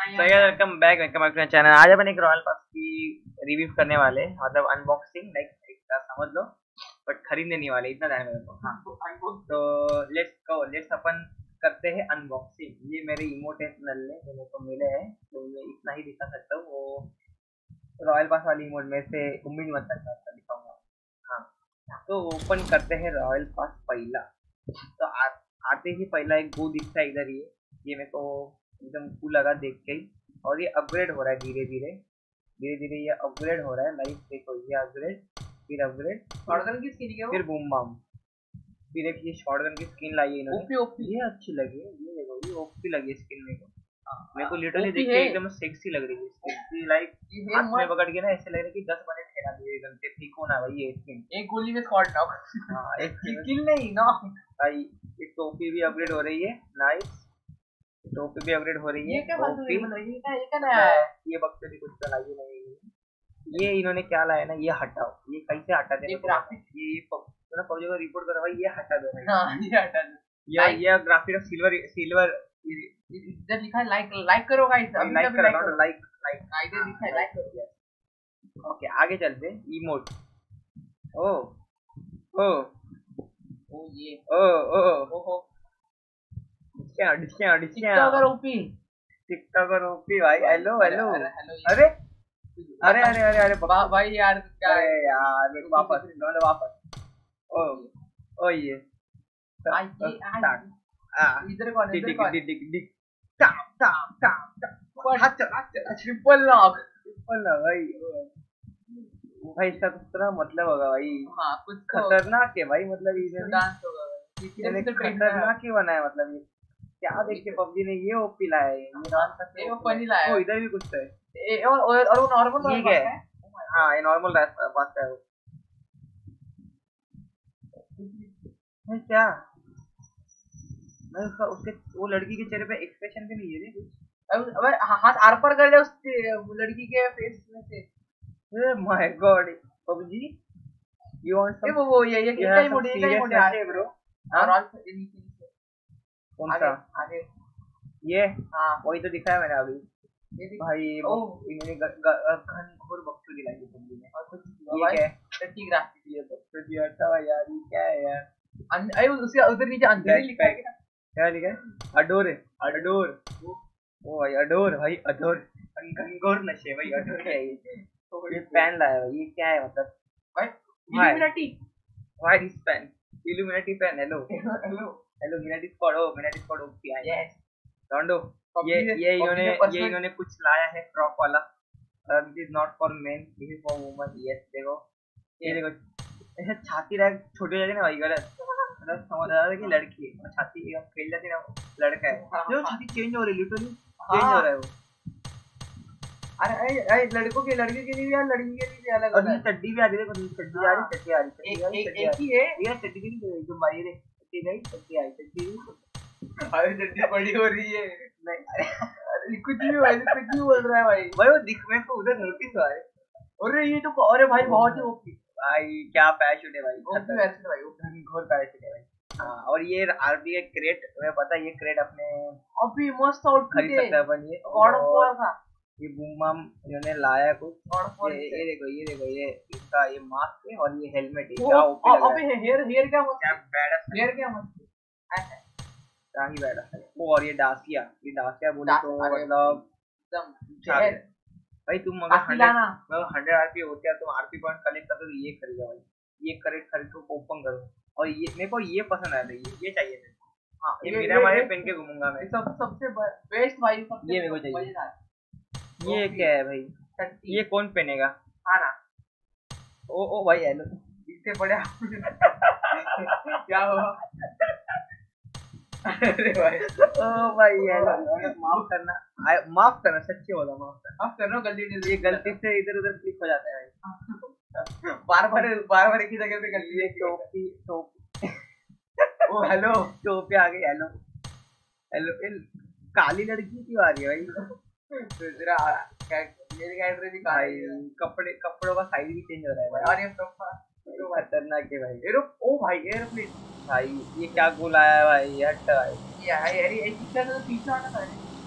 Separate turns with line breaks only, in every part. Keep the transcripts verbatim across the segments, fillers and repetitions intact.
सो यार welcome back welcome back to channel. आज अपन एक रॉयल पास की रिव्यू करने वाले, मतलब अनबॉक्सिंग लाइक समझ लो, बट खरीदने नहीं वाले, इतना टाइम मेरे को। हाँ तो लेट्स गो, लेट्स अपन करते हैं अनबॉक्सिंग। ये मेरे इमोट है नल्ले जो मेरे को मिले हैं, तो मैं इतना ही दिखा सकता हूँ। वो रॉयल पास वाली इमोट में से उम्मीद मत करना दिखाऊंगा। हाँ तो ओपन करते हैं रॉयल पास पहला। तो आ, आते ही पहला एक गो दिखता है इधर। ये ये मेरे को एकदम कूल लगा देख के ही। और ये अपग्रेड हो रहा है धीरे धीरे धीरे धीरे ये अपग्रेड हो रहा है। लाइक देखो, ये अपग्रेड, फिर अपग्रेड, शॉटगन की स्किन है, फिर बूम बम, फिर एक ये शॉटगन की स्किन लाई है इन्होंने। ओपी ओपी ये अच्छी लगी, ये देखो ये ओपी लगी स्किन मेरे को। मेरे को लिटरली देख के एकदम सेक्सी लग रही है स्किन। लाइक हाथ में पकड़ के ना ऐसे लग रहा है कि दस बने ठेला दिए एकदम से। ठीक होना भाई ये स्किन, एक गोली में स्क्वाड नॉक। हां एक किल नहीं ना भाई। एक टोपी भी अपग्रेड हो रही है, नाइस। टोपी भी अपग्रेड हो रही है। ये क्या बात है, ये क्या ये क्या नया है? ये बक्से कुछ तो लाइए नहीं। ये इन्होंने क्या लाया ना, ये हटाओ। ये कैसे हटा देना? ये ग्राफिक, ये तो ना पबजी को रिपोर्ट करो भाई, ये हटा दो भाई। हां ये हटा दो। ये ये ग्राफिक सिल्वर सिल्वर इधर लिखा है लाइक लाइक करो गाइस। अभी लाइक करो, लाइक लाइक आईडी लिखा है, लाइक करो। ओके आगे चलते। इमोट, ओ ओ ओ ये ओ ओ ओहो, क्या डिस्का डिस्का टिकटॉकर ओपी, टिकटॉकर ओपी भाई। हेलो हेलो, अरे अरे अरे अरे अरे भाई यार क्या है यार, वापस डोंट वापस। ओ ओ ये आई इधर कौन है? इधर कौन है? डिक डिक टाप टाप टाप हाथ चला ट्रिपल लॉक, ट्रिपल लॉक भाई। भाई इसका कुछ तरह मतलब होगा भाई। हां कुछ खतरनाक है भाई, मतलब ये डांस होगा भाई। ये खतरनाक ही बना है, मतलब ये क्या देख के पबजी ने ये ओपी लाया है। ये डांस का ये वो फनी लाया है। ओ इधर भी कुछ है। ए और और वो नॉर्मल ये क्या है? हां ये नॉर्मल पास है वो। है क्या मैं उसका उसके वो लड़की के चेहरे पे एक्सप्रेशन भी नहीं है रे कुछ। अबे हाथ आर पर कर ले उसके लड़की के फेस में से। ए my god PUBG you want some, वो वो ये ये क्या ही मोड, ये क्या ही मोड है ब्रो। और ऑल नीचे नीचे कौन सा आगे ये? हां वही तो दिखाया मैंने अभी। ये भाई इन्होंने घनघोर बक्सू दिलाई है पबजी में। और कुछ ये क्या है? टट्टी ग्राफिक ये तो फिर अच्छा भाई यार, ये क्या है यार? अरे उसके उधर नीचे अंदर लिखा है क्या? क्या लिखा है? अडोर, अडोर ओ भाई, अडोर भाई, अडोर घनघोर नशे भाई। अडोर क्या है ये? ये पेन लाया भाई, ये क्या है मतलब? भाई Illuminati, what is pen? Illuminati pen. Hello hello hello Minati squad, ओ मिनाटी स्क्वाड ओपी है। यस डोंडो। ये ये इन्होंने ये इन्होंने कुछ लाया है फ्रॉक वाला। This is not for men, this is for woman. Yes देखो ये देखो, ऐसे छाती रख छोटी हो जाती है ना भाई, गलत मतलब समझ आ रहा है कि लड़की है और छाती एकदम फैल जाती है ना, लड़का है जो छाती चेंज हो रही है, लिटरली चेंज हो रहा है वो। अरे अरे लड़कों के लड़के के लिए भी यार, लड़की के लिए भी अलग अलग। चड्डी भी आ रही है, चड्डी आ रही, चड्डी आ रही, एक एक ही है ये चड्डी की नहीं जो भाई रे चड्डी नहीं, चड्डी आई चड्डी। अरे चड्डी बड़ी हो रही है नहीं, अरे कुछ भी भाई, कुछ भी बोल रहा है भाई। भाई वो दिख में तो उधर नोटिस हुआ है। अरे ये तो अरे भाई बहुत ही ओपी भाई, क्या पैराशूट है भाई, ओपी पैराशूट भाई, घनघोर पैराशूट है भाई। हाँ और ये आरपी के क्रेट, तुम्हें पता है ये क्रेट अपने अभी मस्त आउटफिट खरीद सकते हैं अपन। ये गॉड ऑफ वॉर का ये बूम बम इन्होंने लाया कुछ। ये ये देखो ये देखो ये इसका ये मास्क है और ये हेलमेट है। क्या ओपी लग रहा है। अबे हेयर हेयर क्या मस्त, क्या बैडस हेयर, क्या मस्त क्या ही बैडस है वो। और ये डासिया, ये डासिया बोले तो मतलब एकदम भाई। तुम अगर हंड्रेड हंड्रेड आरपी होते हैं, तुम आरपी पॉइंट कलेक्ट करते तो ये खरीदो भाई, ये करेक्ट खरीद को ओपन करो। और ये मेरे को ये पसंद आया था, ये ये चाहिए मेरे को। हाँ ये मेरा मारे पहन के घूमूंगा मैं, सब सबसे बेस्ट भाई, ये मेरे को चाहिए। ये क्या है भाई? ये कौन पहनेगा? हाँ ना ओ ओ भाई हेलो, इससे बड़े क्या हुआ? अरे भाई ओ भाई हेलो, माफ करना माफ करना सच्ची बोला, माफ करना माफ करना गलती, ये गलती से इधर उधर क्लिक हो जाता है भाई। बार बार बार बार एक ही जगह पे कर लिए। टोपी टोपी ओ हेलो टोपी आ गई। हेलो हेलो काली लड़की क्यों आ रही है भाई? तेरा मेरे कैरेक्टर भी भाई, कपड़े कपड़ों का साइज भी चेंज हो रहा है भाई। और ये तो खतरनाक है भाई। एरो ओ भाई एयरप्लेन भाई, ये क्या गोल आया है भाई? हट भाई, ये है यार ये पीछे से पीछे आना था।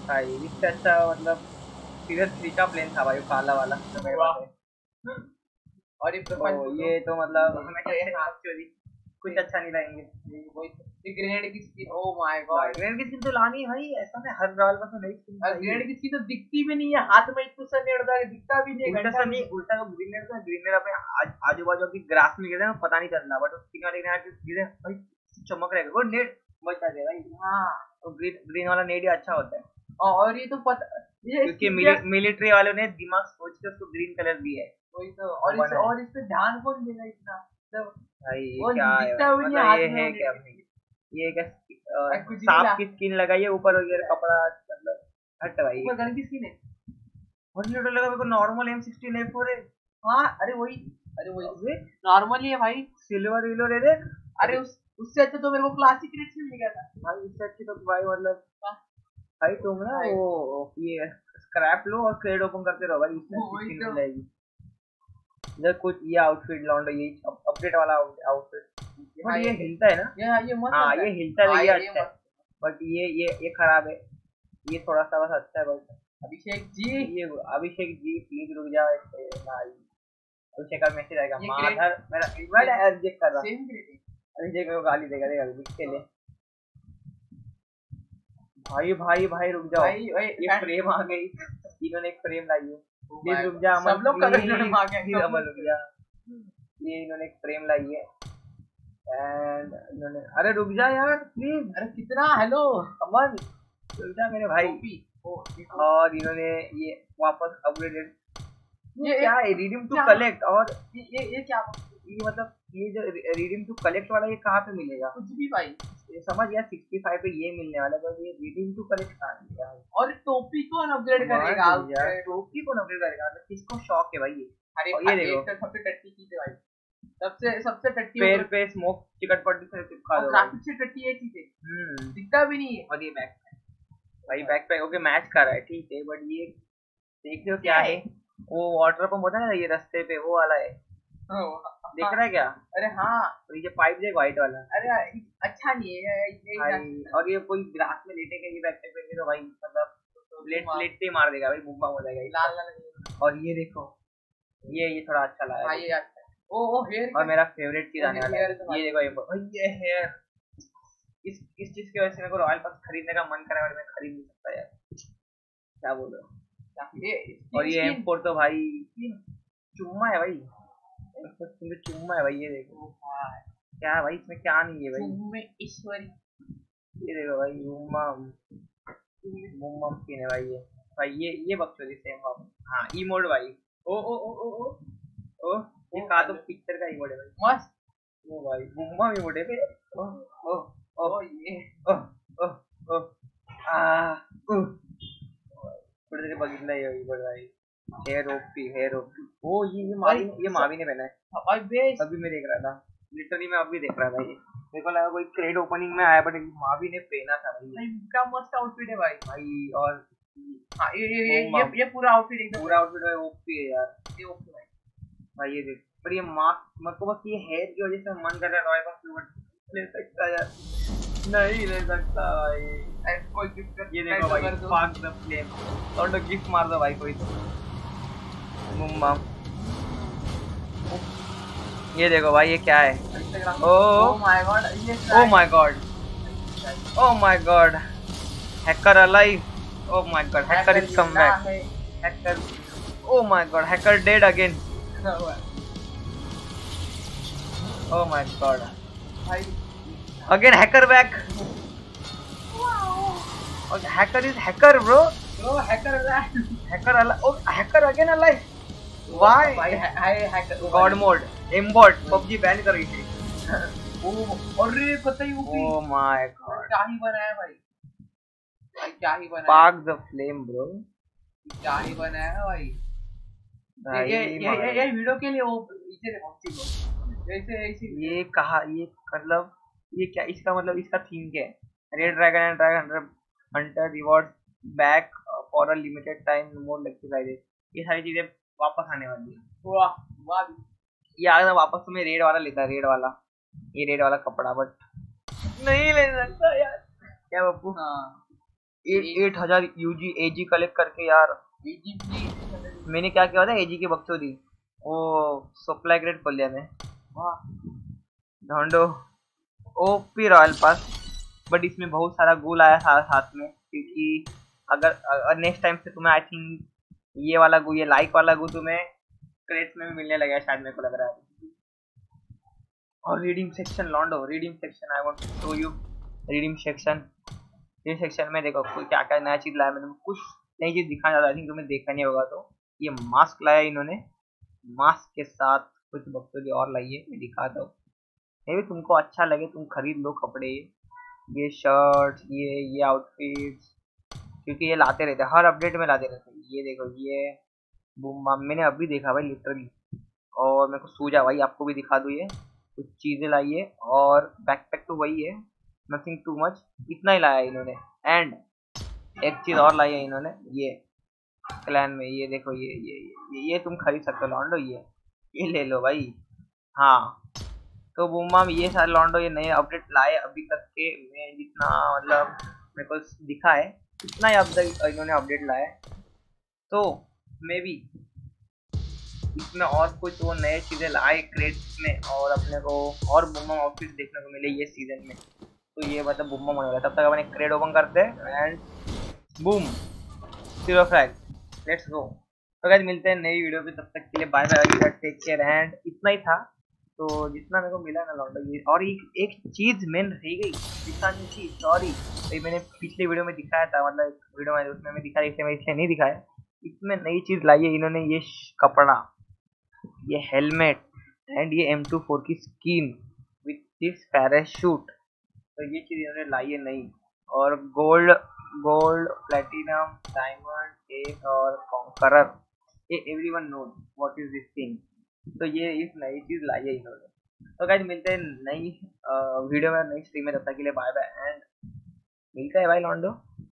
भाई इससे अच्छा मतलब सीजन थ्री का प्लेन था भाई, काला वाला तो मेरे पास है।
और ये प्रोफाइल
तो
फोटो
ये तो मतलब हमेशा ऐसे एक्चुअली कुछ अच्छा नहीं लाएंगे।
ये ग्रेनेड की skin, oh my god,
grenade की स्किन तो लानी है भाई, ऐसा नहीं हर रॉयल पास में नई स्किन चाहिए।
ग्रेनेड की स्किन तो दिखती भी नहीं है, हाथ में इतना सा नेड़ है, दिखता भी नहीं है,
उल्टा सा नहीं, उल्टा तो ग्रेनेड का ग्रेनेड अपने आजू बाजू की ग्रास में गिरे ना पता नहीं चलता, बट स्किन वाले ग्रेनेड गिरे भाई चमक रहेगा वो नेट बचा दे भाई। हाँ तो ग्रीन ग्रीन वाला नेट ही अच्छा होता है।
और ये तो पता, ये
क्योंकि मिलिट्री वालों ने दिमाग सोच के उसको ग्रीन कलर दिया है।
वही तो, और इस और इस पे ध्यान कौन देगा इतना
भाई, ये क्या है मतलब, ये है क्या भाई, ये क्या सांप की स्किन लगाई है ऊपर वगैरह कपड़ा, मतलब हट भाई।
ऊपर गन की स्किन है,
और ये लगा मेरे को normal M sixteen A four है।
हाँ अरे वही, अरे वही नॉर्मल ही है भाई,
सिल्वर विलो दे दे।
अरे उस उससे अच्छा तो मेरे को क्लासिक रेट से मिल गया था
भाई, इससे अच्छी तो भाई मतलब भाई तुम ना वो ये स्क्रैप लो और क्रेड ओपन करते रहो भाई, इसमें स्किन मिल जाएगी। इधर कुछ ये आउटफिट लौंडो, ये अपडेट वाला आउटफिट, बट ये हिलता है ना,
ये ये मस्त,
हाँ ये हिलता है, ये अच्छा है, बट ये ये ये खराब है, ये थोड़ा सा बस अच्छा है बस।
अभिषेक जी,
ये अभिषेक जी प्लीज रुक जाओ भाई, अभिषेक का मैसेज आएगा, माधर मेरा इनवाइट रिजेक्ट कर रहा है, अभिषेक को गाली देगा देगा लिख के ले। भाई भाई भाई रुक जाओ, भाई, भाई, ये फ्रेम आ गई, इन्होंने एक फ्रेम लाई है, प्लीज रुक जा अमन, सब लोग कर रहे हैं मांगे अमन रुक जा, ये इन्होंने एक फ्रेम लाई है एंड इन्होंने, अरे रुक जा यार प्लीज,
अरे कितना, हेलो
अमन रुक जा मेरे भाई। और इन्होंने ये वापस अपग्रेडेड, ये क्या है रिडीम टू कलेक्ट, और ये ये ये क्या, ये मतलब ये जो रिडीम टू कलेक्ट वाला ये कहाँ पे मिलेगा,
कुछ भी भाई,
ये समझ गया सिक्सटी फाइव पे ये मिलने वाला है, ये रिडीम टू कलेक्ट कहाँ मिलेगा।
और टोपी कौन अपग्रेड करेगा यार,
टोपी कौन अपग्रेड करेगा, किसको शौक है भाई ये।
अरे ये देखो सबसे टट्टी चीज है भाई, सबसे सबसे टट्टी,
पैर पे स्मोक चिकट पट्टी से चिपका दो,
ग्राफिक्स से टट्टी ये चीज है, हम्म दिखता भी नहीं है।
और ये बैकपैक भाई, बैकपैक ओके मैच कर रहा है ठीक है, बट ये देख रहे हो क्या है, वो वाटर पंप होता है ना ये रास्ते पे वो वाला है, देख रहा है क्या, अरे हाँ, और ये पाइप देख व्हाइट वाला, अरे
अच्छा नहीं है
भाई, और ये कोई ग्रास में लेटेगा ये बैकपैक पहन के तो भाई मतलब लेट लेटते ही मार देगा भाई, बुम्बा हो जाएगा लाल लाल। और ये देखो ये ये थोड़ा अच्छा लगा भाई, ये अच्छा, ओ ओ हेयर, और मेरा फेवरेट चीज आने वाला है, ये देखो ये ये हेयर, इस इस चीज की वजह से मेरे को रॉयल पास खरीदने का मन करे और मैं खरीद नहीं सकता यार, क्या बोल रहे हो। ये और ये एम फोर तो भाई चुम्मा है भाई, चुम्मा है भाई, ये देखो क्या है भाई, इसमें क्या नहीं है भाई, ईश्वरी, ये देखो भाई मुम्मा मुम्मा स्किन है भाई, ये भाई ये ये बक्सोरी सेम हाँ ई मोड भाई, ओ ओ ओ ओ ओ ओ ये का तो पिक्चर का ई मोड है भाई, मस्त वो भाई मुम्मा ई मोड है बे, ओ ओ ओ ये ओ ओ ओ आ उ थोड़ी देर बगिंदा ये ई भाई, हेयर ओपी हेयर ओपी, ओ ये ये मावी ये मावी ने पहना है भाई बेस, अभी मैं देख रहा था लिटरली, मैं अभी देख रहा था, ये मेरे को लगा कोई क्रेड ओपनिंग में आया, बट मावी ने पहना था भाई, भाई क्या मस्त आउटफिट है भाई भाई, और हाँ ये ये ये ये, ये पूरा आउटफिट एकदम पूरा आउटफिट है ओपी है यार, ये ओपी भाई भाई, ये देख, पर ये मास्क मेरे को बस ये हेयर की वजह से मन कर रहा है रॉयल पास ले सकता यार, नहीं ले सकता भाई, कोई गिफ्ट, ये देखो भाई पाक द फ्लेम, और तो गिफ्ट मार दो भाई कोई तो मुम्मा, ये देखो भाई ये क्या है, oh my god, oh my god, oh my god, hacker alive, oh my god hacker is come back, hacker, oh my god hacker dead again, oh my god again hacker back, hacker is hacker bro, bro hacker alive, hacker alive, oh hacker again alive, why भाई hacker god mode aimbot PUBG ban कर रही थी, ओ अरे पता ही, ओ my God क्या ही बनाया भाई, भाई क्या ही बनाया, पाक द फ्लेम ब्रो, क्या ही बनाया भाई, भाई ये ये ये, ये वीडियो के लिए वो इसे देखो को ऐसे ऐसे, ये कहा ये मतलब ये क्या, इसका मतलब इसका थीम क्या है, red dragon and dragon hunter reward back for a limited time, more लेक्चराइजेस, ये सारी चीजें वापस आने वाली है, वाह वाह, ये आगे वापस तुम्हें रेड वाला लेता है, रेड वाला ये रेड वाला कपड़ा, बट नहीं ले सकता यार, क्या बापू, हाँ एट हजार यूजी एजी कलेक्ट करके यार।
एजी भी
मैंने क्या किया था एजी की बकचोदी, वो सप्लाई ग्रेड खोल लिया मैं।
वाह
ढूंढो ओपी रॉयल पास, बट इसमें बहुत सारा गोल आया था साथ में, क्योंकि अगर नेक्स्ट टाइम से तुम्हें आई थिंक ये वाला गु ये लाइक वाला गु तुम्हें क्रेट्स में भी मिलने लगा शायद, मेरे को लग रहा है। और रीडिंग सेक्शन लॉन्डो, reading section I want to show you reading section. ये सेक्शन में देखो कोई क्या क्या नया चीज लाया, मैंने कुछ नई चीज दिखाना चाहता, आई थिंक तुम्हें देखा नहीं होगा। तो ये मास्क लाया इन्होंने, मास्क के साथ कुछ बक्सों और लाई है, मैं दिखाता हूँ। ये भी तुमको अच्छा लगे तुम खरीद लो कपड़े, ये शर्ट ये ये आउटफिट्स, क्योंकि ये लाते रहते हर अपडेट में लाते रहते। ये देखो ये बूम बम मैंने अभी देखा भाई लिटरली, और मेरे को सूझा भाई आपको भी दिखा दूँ। ये कुछ चीजें लाई है और बैकपैक तो वही है, नथिंग टू मच, इतना ही लाया इन्होंने। एंड एक चीज और लाई है इन्होंने, ये क्लैन में ये देखो ये ये ये, ये तुम खरीद सकते हो लॉन्डो, ये ये ले लो भाई। हाँ तो बूम ये सारे लॉन्डो ये नए अपडेट लाए अभी तक के, मैं जितना मतलब मेरे को दिखा है इतना ही अब तक इन्होंने अपडेट लाया है। तो मे बी इसमें और कुछ वो नए चीजें लाए क्रेट्स में, और अपने को और बूम ऑफिस देखने को मिले ये सीजन में, तो ये मतलब बूम होने वाला। तब तक अपन एक क्रेट ओपन करते हैं and boom zero frag, let's go. तो गाइस मिलते हैं नई वीडियो पे, तब तक के लिए bye bye, take care. And इतना ही था तो जितना मेरे को मिला ना लॉन्डो ये। और एक एक चीज मेन रह गई दिखानी थी, सॉरी भाई, मैंने पिछले वीडियो में दिखाया था, मतलब एक वीडियो में उसमें मैं दिखाया, इसमें इसलिए नहीं दिखाया। इसमें नई चीज लाई है इन्होंने, ये कपड़ा, ये हेलमेट एंड ये एम टू फोर की स्किन विथ दिस पैराशूट, तो ये चीज इन्होंने लाई है नई। और gold gold platinum diamond ace और कॉन्करर, ये everyone knows what is this thing, तो ये इस नई चीज लाई है इन्होंने। तो गाइस मिलते हैं नई वीडियो में नई स्ट्रीम में, तब तक के लिए बाय बाय एंड मिलता है भाई लॉन्डो।